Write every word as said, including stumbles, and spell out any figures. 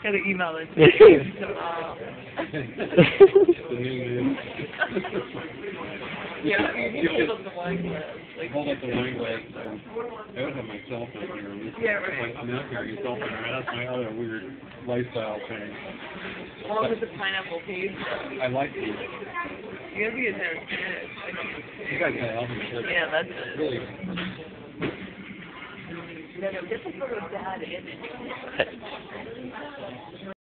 Gotta email it. Yeah, you hold up the wine glass. Like, hold up the wine glass. So I would have my cell phone here. Yeah, right. Like, I'm not carrying a cell phone. Right? That's my other weird lifestyle thing. Along with the pineapple paste. I like these. You gotta be a nerd. You guys gotta help me. Yeah, that's it. Really. No, no, get the photo of Dad in it.